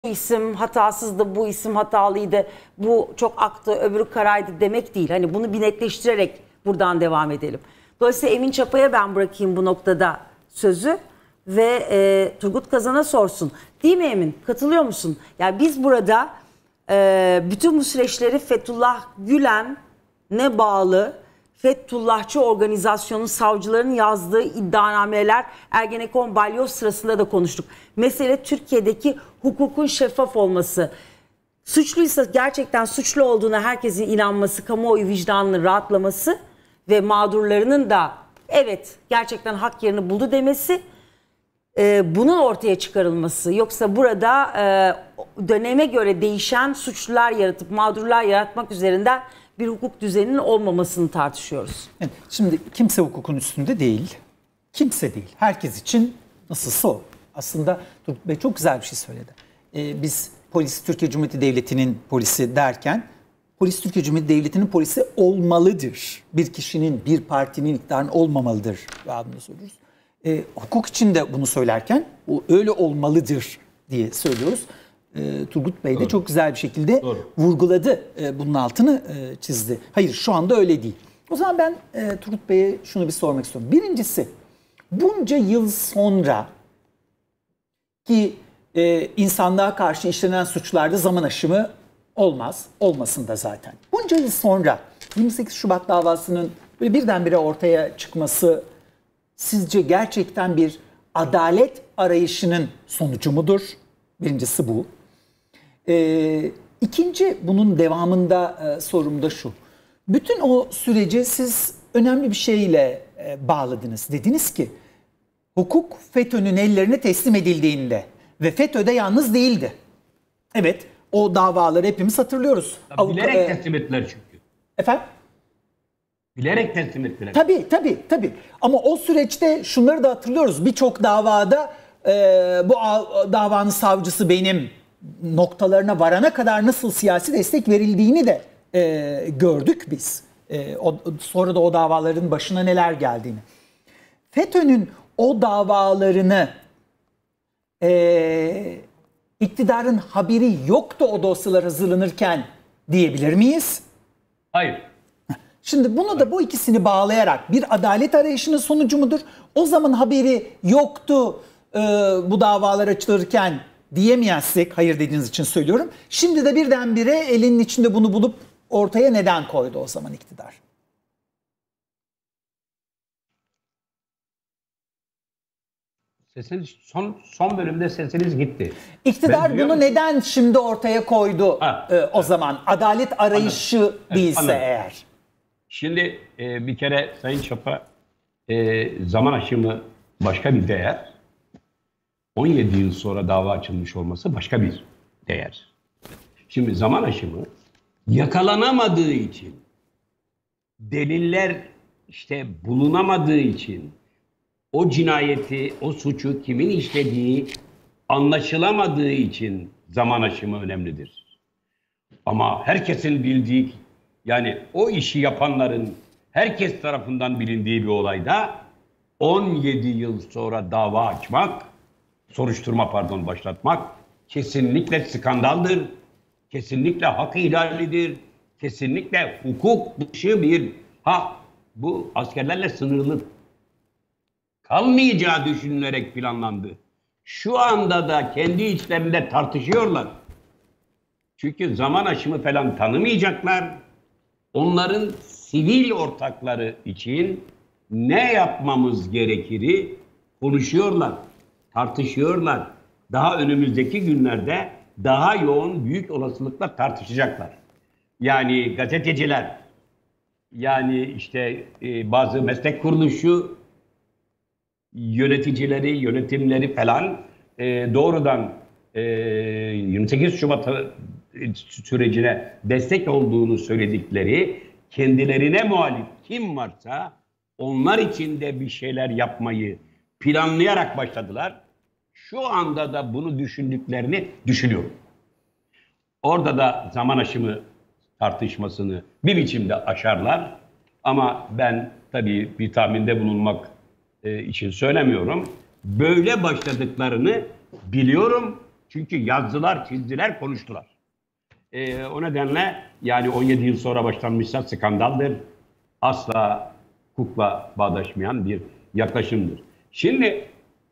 isim hatasızdı, bu isim hatalıydı, bu çok aktı, öbürü karaydı demek değil. Hani bunu bir netleştirerek buradan devam edelim. Dolayısıyla Emin Çapa'ya ben bırakayım bu noktada sözü ve Turgut Kazan'a sorsun. Değil mi Emin? Katılıyor musun? Yani biz burada bütün bu süreçleri Fethullah Gülen'e bağlı Fethullahçı organizasyonun savcıların yazdığı iddianameler Ergenekon balyoz sırasında da konuştuk. Mesele Türkiye'deki hukukun şeffaf olması. Suçluysa gerçekten suçlu olduğuna herkesin inanması, kamuoyu vicdanının rahatlaması ve mağdurlarının da evet gerçekten hak yerini buldu demesi, bunun ortaya çıkarılması. Yoksa burada döneme göre değişen suçlular yaratıp mağdurlar yaratmak üzerinden bir hukuk düzeninin olmamasını tartışıyoruz. Evet, şimdi kimse hukukun üstünde değil. Kimse değil. Herkes için nasılsa o. Aslında Turgut Bey çok güzel bir şey söyledi. Biz polis Türkiye Cumhuriyeti Devleti'nin polisi derken polis Türkiye Cumhuriyeti Devleti'nin polisi olmalıdır. Bir kişinin, bir partinin iktidarının olmamalıdır. Bunu söylüyoruz. Hukuk için de bunu söylerken o öyle olmalıdır diye söylüyoruz. Turgut Bey de çok güzel bir şekilde vurguladı. Bunun altını çizdi. Hayır şu anda öyle değil. O zaman ben Turgut Bey'e şunu bir sormak istiyorum. Birincisi bunca yıl sonra ki insanlığa karşı işlenen suçlarda zaman aşımı olmaz. Olmasın da zaten. Bunca yıl sonra 28 Şubat davasının böyle birdenbire ortaya çıkması sizce gerçekten bir adalet arayışının sonucu mudur? Birincisi bu. İkinci bunun devamında sorum da şu. Bütün o süreci siz önemli bir şeyle bağladınız. Dediniz ki hukuk FETÖ'nün ellerine teslim edildiğinde ve FETÖ'de yalnız değildi. Evet o davaları hepimiz hatırlıyoruz. Bilerek teslim ettiler çünkü. Efendim? Bilerek teslim ettiler. Tabii. Ama o süreçte şunları da hatırlıyoruz. Birçok davada bu davanın savcısı benim noktalarına varana kadar nasıl siyasi destek verildiğini de gördük biz. Sonra da o davaların başına neler geldiğini. FETÖ'nün o davalarını iktidarın haberi yoktu o dosyalar hazırlanırken diyebilir miyiz? Hayır. Şimdi bunu da bu ikisini bağlayarak bir adalet arayışının sonucu mudur? O zaman haberi yoktu bu davalar açılırken diyemezsek, hayır dediğiniz için söylüyorum. Şimdi de birdenbire elinin içinde bunu bulup ortaya neden koydu o zaman iktidar? Sesiniz son bölümde sesiniz gitti. İktidar bunu neden şimdi ortaya koydu o zaman? Adalet arayışı değilse anladım. eğer. Şimdi bir kere Sayın Çapa zaman aşımı başka bir değer. 17 yıl sonra dava açılmış olması başka bir değer. Şimdi zaman aşımı yakalanamadığı için, deliller işte bulunamadığı için, o cinayeti, o suçu kimin işlediği anlaşılamadığı için zaman aşımı önemlidir. Ama herkesin bildiği, yani o işi yapanların herkes tarafından bilindiği bir olayda 17 yıl sonra dava açmak, başlatmak kesinlikle skandaldır, kesinlikle hak ihlalidir, kesinlikle hukuk dışı bir bu askerlerle sınırlı kalmayacağı düşünülerek planlandı. Şu anda da kendi içlerinde tartışıyorlar. Çünkü zaman aşımı falan tanımayacaklar. Onların sivil ortakları için ne yapmamız gerekiri konuşuyorlar, tartışıyorlar. Daha önümüzdeki günlerde daha yoğun, büyük olasılıkla tartışacaklar. Yani gazeteciler, yani işte bazı meslek kuruluşu yöneticileri, yönetimleri falan doğrudan 28 Şubat sürecine destek olduğunu söyledikleri, kendilerine muhalif kim varsa onlar için de bir şeyler yapmayı planlayarak başladılar. Şu anda da bunu düşündüklerini düşünüyorum. Orada da zaman aşımı tartışmasını bir biçimde aşarlar. Ama ben tabii bir tahminde bulunmak için söylemiyorum. Böyle başladıklarını biliyorum. Çünkü yazdılar, çizdiler, konuştular. O nedenle yani 17 yıl sonra başlanmışsa skandaldır. Asla hukukla bağdaşmayan bir yaklaşımdır. Şimdi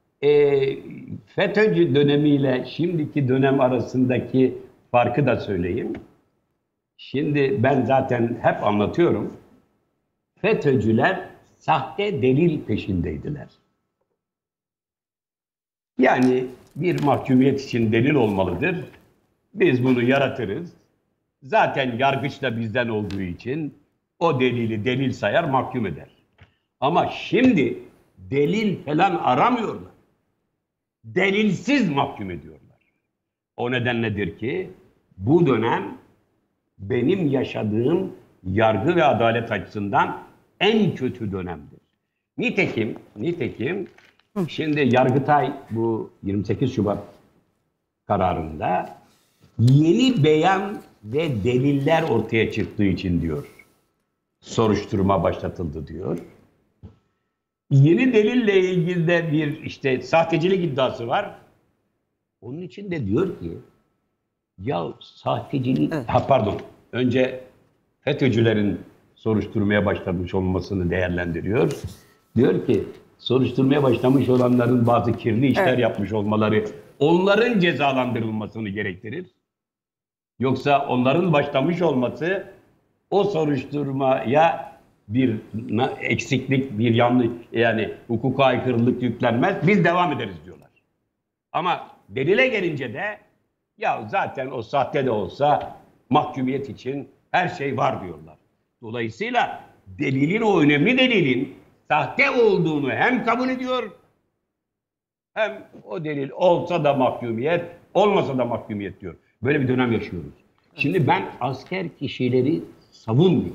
FETÖ'cü dönemiyle şimdiki dönem arasındaki farkı da söyleyeyim. Şimdi ben zaten hep anlatıyorum. FETÖ'cüler sahte delil peşindeydiler. Yani bir mahkumiyet için delil olmalıdır. Biz bunu yaratırız. Zaten yargıç da bizden olduğu için o delili delil sayar, mahkum eder. Ama şimdi delil falan aramıyorlar. Delilsiz mahkum ediyorlar. O nedenledir ki bu dönem benim yaşadığım yargı ve adalet açısından en kötü dönemdir. Nitekim şimdi Yargıtay bu 28 Şubat kararında yeni beyan ve deliller ortaya çıktığı için diyor. Soruşturma başlatıldı diyor. Yeni delille ilgili de bir işte sahtecilik iddiası var. Onun için de diyor ki ya sahtecilik... Evet. Önce FETÖ'cülerin soruşturmaya başlamış olmasını değerlendiriyor. Diyor ki soruşturmaya başlamış olanların bazı kirli işler yapmış olmaları onların cezalandırılmasını gerektirir. Yoksa onların başlamış olması o soruşturmaya bir eksiklik, bir yanlış yani hukuka aykırılık yüklenmez. Biz devam ederiz diyorlar. Ama delile gelince de ya zaten o sahte de olsa mahkumiyet için her şey var diyorlar. Dolayısıyla delilin, o önemli delilin sahte olduğunu hem kabul ediyor hem o delil olsa da mahkumiyet, olmasa da mahkumiyet diyor. Böyle bir dönem yaşıyoruz. Şimdi ben asker kişileri savunmuyorum.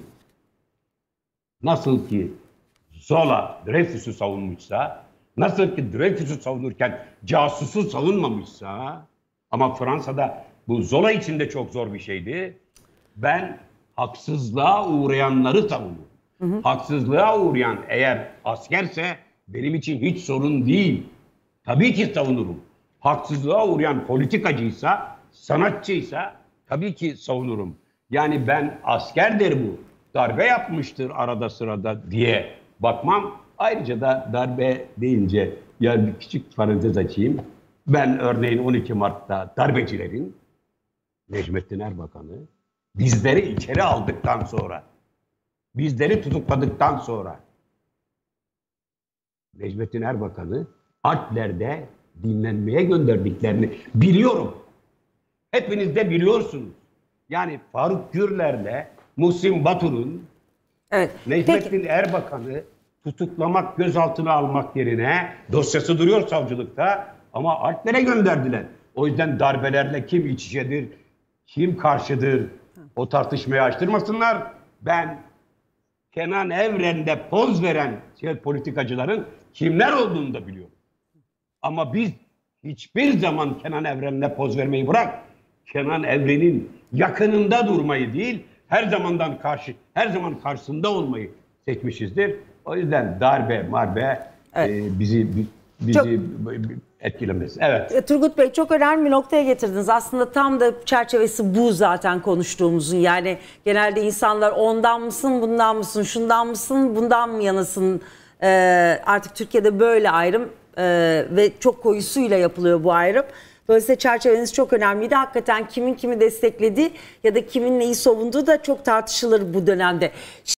Nasıl ki Zola Dreyfus'u savunmuşsa, nasıl ki Dreyfus'u savunurken casusu savunmamışsa, ama Fransa'da bu Zola için de çok zor bir şeydi. Ben haksızlığa uğrayanları savunuyorum. Haksızlığa uğrayan eğer askerse benim için hiç sorun değil. Tabii ki savunurum. Haksızlığa uğrayan politikacıysa, sanatçıysa tabii ki savunurum. Yani ben askerdir bu, darbe yapmıştır arada sırada diye bakmam. Ayrıca da darbe deyince ya bir küçük parantez açayım. Ben örneğin 12 Mart'ta darbecilerin Necmettin Erbakan'ı bizleri içeri aldıktan sonra, bizleri tutukladıktan sonra Necmettin Erbakan'ı Alpler'de dinlenmeye gönderdiklerini biliyorum. Hepiniz de biliyorsunuz. Yani Faruk Gürler'le Muhsin Batur'un Necmettin Erbakan'ı tutuklamak, gözaltına almak yerine dosyası duruyor savcılıkta ama Alplere gönderdiler. O yüzden darbelerle kim iç içedir, kim karşıdır o tartışmayı açtırmasınlar. Ben Kenan Evren'de poz veren politikacıların kimler olduğunu da biliyorum. Ama biz hiçbir zaman Kenan Evren'le poz vermeyi bırak. Kenan Evren'in yakınında durmayı değil, her zaman karşısında olmayı seçmişizdir. O yüzden darbe, bizi çok etkilemez. Evet. Turgut Bey çok önemli bir noktaya getirdiniz. Aslında tam da çerçevesi bu zaten konuştuğumuzun. Yani genelde insanlar ondan mısın, bundan mısın, şundan mısın, bundan mı yanasın? Artık Türkiye'de böyle ayrım ve çok koyusuyla yapılıyor bu ayrım. Dolayısıyla çerçeveniz çok önemliydi. Hakikaten kimin kimi desteklediği ya da kimin neyi savunduğu da çok tartışılır bu dönemde.